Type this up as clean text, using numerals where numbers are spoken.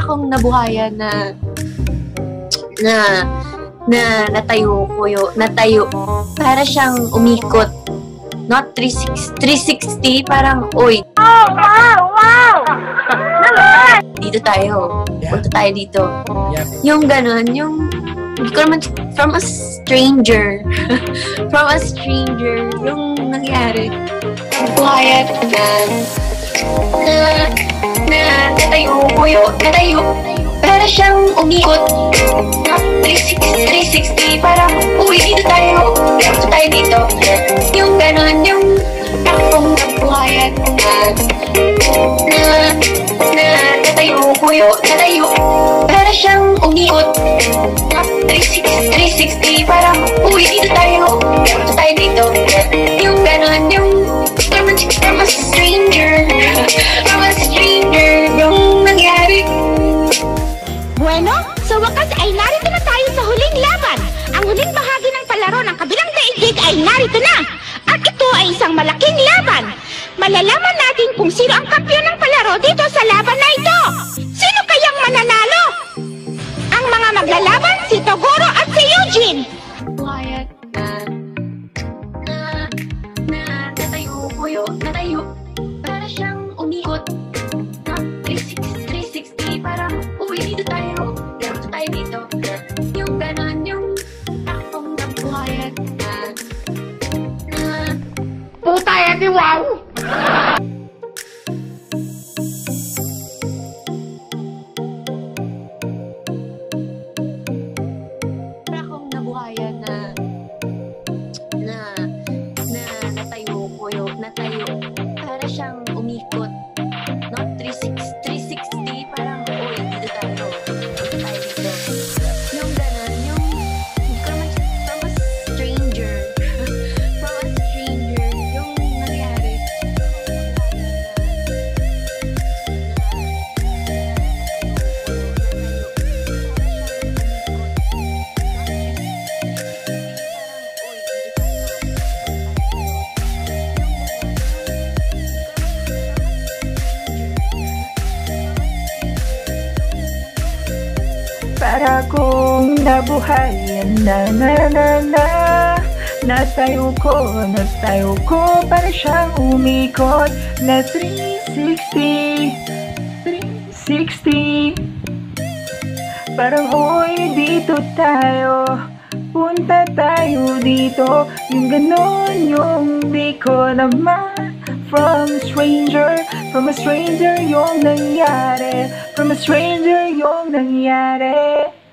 akong nabuhayan na natayo. Para siyang umikot. Not 360, parang, uy. Oh, wow! Dito tayo. Punta tayo dito. Yung ganun, yung, hindi ko naman, from a stranger. From a stranger, yung nangyari. Buhayan na natayo. Para siyang umikot. 360, parang, uy, dito tayo dito. Yung ganon, yung akong nabuhayan na natayo. Para siyang umikot. 360, parang, uy, dito tayo dito. Yung ganon, yung from a stranger, yung nangyari. Bueno, sa wakas ay narito na tayo sa huling laban. Ang huling bahagi ng palaro ng kabilang daigdig ay narito na. At ito ay isang malaking laban. Malalaman natin kung sino ang kampiyon ng palaro dito sa laban na ito. Sino kayang mananalo? Ang mga maglalaban, si Toguro at si Eugene. Buhayan na natayo. Para siyang umikot. 360, parang, uwi, dito tayo dito. Yung ganon, yung akong nabuhayan Puta yan, di wow! akong nabuhayan na natayo. Para siyang umikot. Not 360, parang, uy, dito tayo dito. Yung ganon, yung, hindi ko naman, from a stranger. Yung nangyari. Para kong nabuhayan natayo ko para siyang umikot na 360 parang uy dito tayo punta tayo dito yung ganon yung di ko naman from a stranger yung nangyari